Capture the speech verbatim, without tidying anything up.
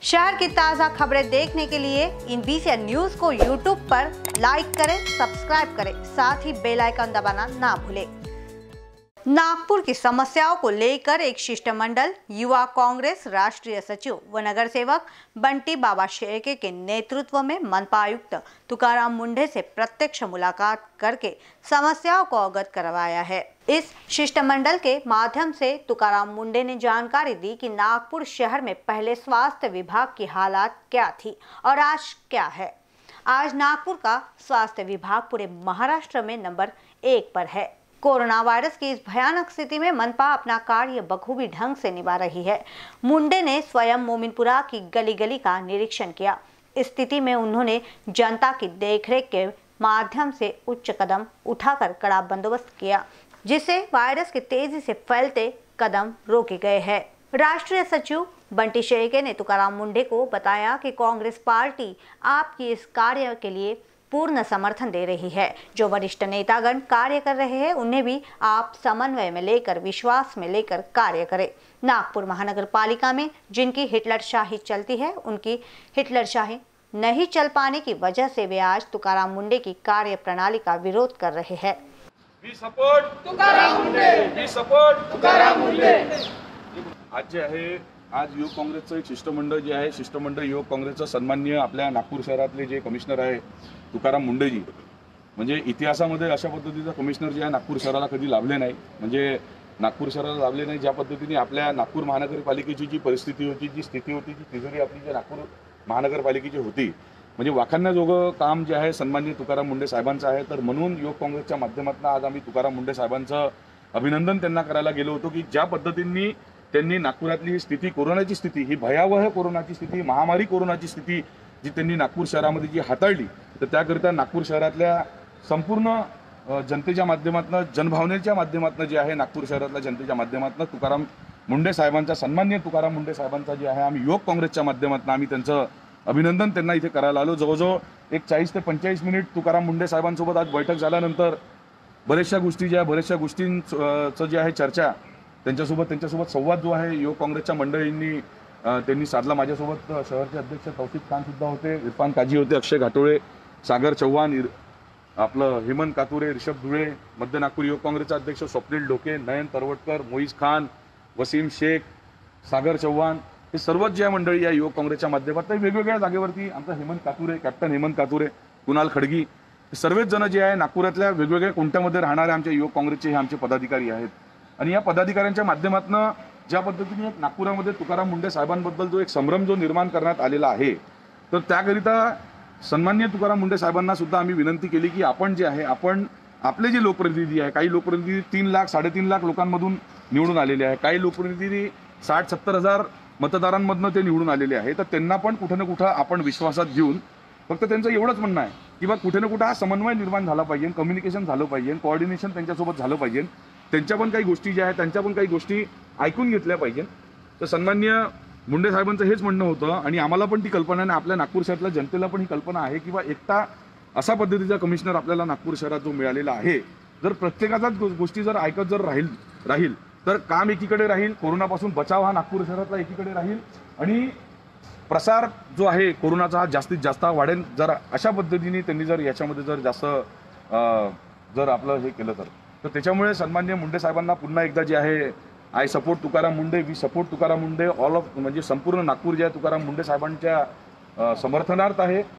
शहर की ताज़ा खबरें देखने के लिए इन बीसीएन न्यूज को यूट्यूब पर लाइक करें, सब्सक्राइब करें, साथ ही बेल आइकन दबाना ना भूलें। नागपुर की समस्याओं को लेकर एक शिष्टमंडल युवा कांग्रेस राष्ट्रीय सचिव व नगर सेवक बंटी बाबा शेळके के नेतृत्व में मनपा आयुक्त तुकाराम मुंढे से प्रत्यक्ष मुलाकात करके समस्याओं को अवगत करवाया है। इस शिष्टमंडल के माध्यम से तुकाराम मुंढे ने जानकारी दी कि नागपुर शहर में पहले स्वास्थ्य विभाग की हालात क्या थी और आज क्या है। आज नागपुर का स्वास्थ्य विभाग पूरे महाराष्ट्र में नंबर एक पर है। कोरोना वायरस की इस भयानक स्थिति में मनपा अपना कार्य बखूबी ढंग से निभा रही है। मुंडे ने स्वयं मोमिनपुरा की गली गली का निरीक्षण किया। इस स्थिति में उन्होंने जनता की देखरेख के माध्यम से उच्च कदम उठाकर कड़ा बंदोबस्त किया, जिससे वायरस के तेजी से फैलते कदम रोके गए हैं। राष्ट्रीय सचिव बंटी शेळके ने तुकाराम मुंढे को बताया कि कांग्रेस पार्टी आपकी इस कार्य के लिए पूर्ण समर्थन दे रही है। जो वरिष्ठ नेतागण कार्य कर रहे हैं उन्हें भी आप समन्वय में लेकर, विश्वास में लेकर कार्य करें। नागपुर महानगर पालिका में जिनकी हिटलरशाही चलती है, उनकी हिटलरशाही नहीं चल पाने की वजह से वे आज तुकाराम मुंढे की कार्य प्रणाली का विरोध कर रहे हैं। We support Tukaram Mundhe, we support Tukaram Mundhe. आज जे आहे, आज युवक काँग्रेसचं एक शिष्टमंडळ जे आहे, शिष्टमंडळ युवक काँग्रेसचं सन्माननीय आपल्या नागपूर शहरातले जे कमिशनर आहे तुकाराम मुंढेजी, म्हणजे इतिहासामध्ये अशा पद्धतीचा कमिशनर जे आहे नागपूर शहराला कधी लाभले नाही। म्हणजे नागपूर शहराला लाभले नाही ज्या पद्धतीने आपल्या नागपूर महानगरपालिकेची जी परिस्थिती होती, जी स्थिती होती, जी तिजोरी आपली जी नागपूर महानगरपालिकेची होती, म्हणजे वाखाणण्याजोगं काम जे आहे सन्माननीय तुकाराम मुंढे साहेबांचं आहे। तर म्हणून युवक काँग्रेसच्या माध्यमातून आज आम्ही तुकाराम मुंढे साहेबांचं अभिनंदन त्यांना करायला गेलो होतो की ज्या पद्धतीने त्यांनी नागपुरातली स्थिती, कोरोनाची स्थिती, ही भयावह कोरोनाची स्थिती, महामारी कोरोनाची स्थिती जी त्यांनी नागपूर शहरामध्ये जी हाताळली, तर त्याकरिता नागपूर शहरातल्या संपूर्ण जनतेच्या माध्यमातून, जनभावनेच्या माध्यमातून जे आहे नागपूर शहरातल्या जनतेच्या माध्यमातून तुकाराम मुंढे साहेबांचा, सन्माननीय तुकाराम मुंढे साहेबांचा जे आहे आम्ही युवक काँग्रेसच्या माध्यमातून आम्ही त्यांचं अभिनंदन त्यांना इथे करायला आलो। जवळजवळ एक चाळीस ते पंचेचाळीस मिनिट तुकाराम मुंढे साहेबांसोबत आज बैठक झाल्यानंतर बऱ्याचशा गोष्टी ज्या बऱ्याचशा गोष्टींचं जे आहे चर्चा त्यांच्यासोबत त्यांच्यासोबत संवाद जो आहे युवक काँग्रेसच्या मंडळींनी त्यांनी साधला। माझ्यासोबत शहराचे अध्यक्ष तौसिफ खान सुद्धा होते, इरफान काजी होते, अक्षय घाटोळे, सागर चव्हाण, आपलं हेमंत कातुरे, ऋषभ धुळे, मध्य नागपूर युवक काँग्रेसचे अध्यक्ष स्वप्नील ढोके, नयन तरवटकर, मोईज खान, वसीम शेख, सागर चव्हाण, हे सर्वच ज्या मंडळी या युवक काँग्रेसच्या माध्यमातून वेगवेगळ्या जागेवरती, आमचा हेमंत कातुरे, कॅप्टन हेमंत कातुरे, कुणाल खडगी, सर्वच जण जे आहे नागपुरातल्या वेगवेगळ्या कोणत्यामध्ये राहणारे आमच्या युवक काँग्रेसचे हे आमचे पदाधिकारी आहेत। आणि या पदाधिकाऱ्यांच्या माध्यमातून ज्या पद्धतीने नागपुरामध्ये तुकाराम मुंढे साहेबांबद्दल जो एक संभ्रम जो निर्माण करण्यात आलेला आहे, तर त्याकरिता सन्माननीय तुकाराम मुंढे साहेबांना सुद्धा आम्ही विनंती केली की आपण जे आहे, आपण आपले जे लोकप्रतिनिधी आहे, काही लोकप्रतिनिधी तीन लाख साडेतीन लाख लोकांमधून निवडून आलेले आहे, काही लोकप्रतिनिधी साठ सत्तर हजार मतदारांमधनं ते निवडून आलेले आहे, तर त्यांना पण कुठे ना कुठं आपण विश्वासात घेऊन फक्त त्यांचं एवढंच म्हणणं आहे की बा कुठे ना कुठं हा समन्वय निर्माण झाला पाहिजे, कम्युनिकेशन झालं पाहिजे, कोऑर्डिनेशन त्यांच्यासोबत झालं पाहिजे, त्यांच्या पण काही गोष्टी ज्या आहेत त्यांच्या पण काही गोष्टी ऐकून घेतल्या पाहिजे। तर सन्माननीय मुंढे साहेबांचं हेच म्हणणं होतं आणि आम्हाला पण ती कल्पना आहे, आपल्या नागपूर शहरातल्या जनतेला पण ही कल्पना आहे की बा एकटा असा पद्धतीचा कमिशनर आपल्याला नागपूर शहरात जो मिळालेला आहे, जर प्रत्येकाचाच गोष्टी जर ऐकत जर राहील राहील तर काम एकीकडे राहील, कोरोनापासून बचाव हा नागपूर शहरातला एकीकडे राहील आणि प्रसार जो आहे कोरोनाचा हा जास्तीत जास्त वाढेल। जर अशा पद्धतीने त्यांनी जर याच्यामध्ये जर जास्त जर आपलं हे केलं तर तर त्याच्यामुळे सन्माननीय मुंढे साहेबांना पुन्हा एकदा जे आहे, I support Tukaram Mundhe, we support Tukaram Mundhe, all of म्हणजे संपूर्ण नागपूर जे आहे तुकाराम मुंढे साहेबांच्या समर्थनार्थ आहे।